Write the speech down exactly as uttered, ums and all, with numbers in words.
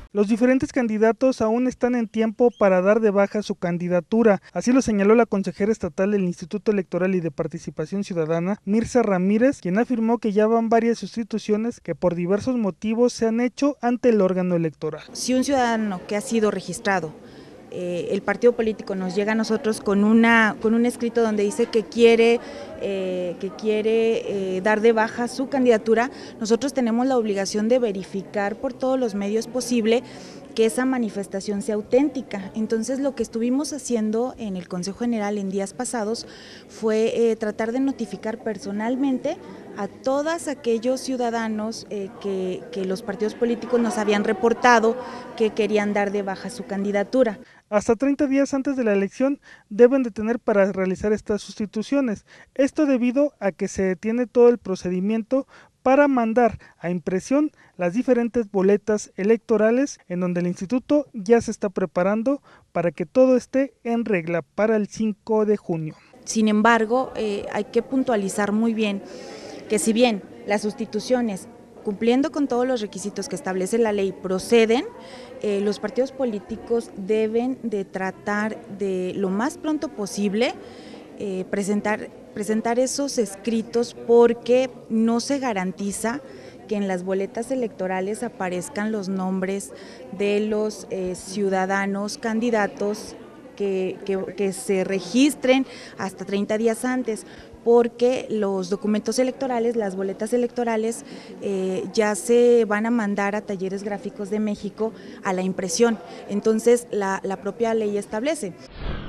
Los diferentes candidatos aún están en tiempo para dar de baja su candidatura, así lo señaló la consejera estatal del Instituto Electoral y de Participación Ciudadana, Mirza Ramírez, quien afirmó que ya van varias sustituciones que por diversos motivos se han hecho ante el órgano electoral. Si un ciudadano que ha sido registrado, Eh, el partido político nos llega a nosotros con, una, con un escrito donde dice que quiere, eh, que quiere eh, dar de baja su candidatura, nosotros tenemos la obligación de verificar por todos los medios posible que esa manifestación sea auténtica. Entonces lo que estuvimos haciendo en el Consejo General en días pasados fue eh, tratar de notificar personalmente a todos aquellos ciudadanos eh, que, que los partidos políticos nos habían reportado que querían dar de baja su candidatura. Hasta treinta días antes de la elección deben de tener para realizar estas sustituciones, esto debido a que se detiene todo el procedimiento para mandar a impresión las diferentes boletas electorales, en donde el instituto ya se está preparando para que todo esté en regla para el cinco de junio. Sin embargo, eh, hay que puntualizar muy bien que si bien las sustituciones, cumpliendo con todos los requisitos que establece la ley, proceden, eh, los partidos políticos deben de tratar de lo más pronto posible eh, presentar, presentar esos escritos, porque no se garantiza que en las boletas electorales aparezcan los nombres de los eh, ciudadanos candidatos que, que, que se registren hasta treinta días antes, porque los documentos electorales, las boletas electorales, eh, ya se van a mandar a Talleres Gráficos de México a la impresión. Entonces la, la propia ley establece.